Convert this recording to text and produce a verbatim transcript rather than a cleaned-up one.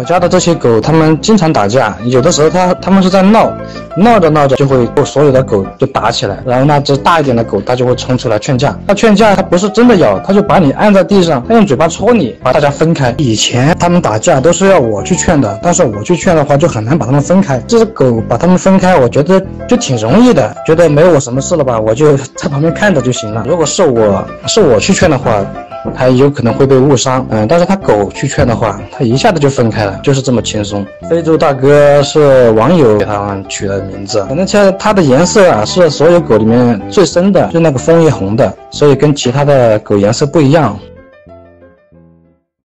家的这些狗，它们经常打架，有的时候它它们是在闹，闹着闹着就会所有的狗就打起来，然后那只大一点的狗它就会冲出来劝架。它劝架它不是真的咬，它就把你按在地上，它用嘴巴戳你，把大家分开。以前他们打架都是要我去劝的，但是我去劝的话就很难把他们分开。这只狗把他们分开，我觉得就挺容易的，觉得没有我什么事了吧，我就在旁边看着就行了。如果是我是我去劝的话，还有可能会被误伤，嗯，但是他狗去劝的话，他一下子就分开了，就是这么轻松。非洲大哥是网友给他取的名字，反正其实它的颜色啊是所有狗里面最深的，就那个枫叶红的，所以跟其他的狗颜色不一样。